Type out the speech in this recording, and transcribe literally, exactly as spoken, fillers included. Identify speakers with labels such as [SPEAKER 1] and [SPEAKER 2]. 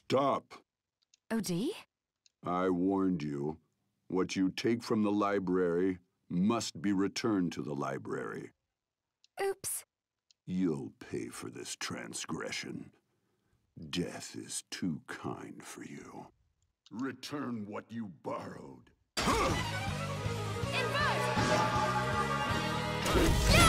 [SPEAKER 1] Stop.
[SPEAKER 2] O D?
[SPEAKER 1] I warned you. What you take from the library must be returned to the library.
[SPEAKER 2] Oops.
[SPEAKER 1] You'll pay for this transgression. Death is too kind for you. Return what you borrowed.
[SPEAKER 2] Invert! No!